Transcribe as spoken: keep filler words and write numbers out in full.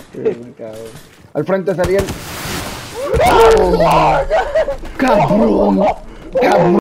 Sí, me cago. Al frente salía el... ¡Cabrón!